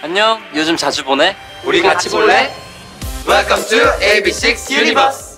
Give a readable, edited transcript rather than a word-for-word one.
안녕, 요즘 자주 보내? 우리 같이 볼래? Welcome to AB6 Universe.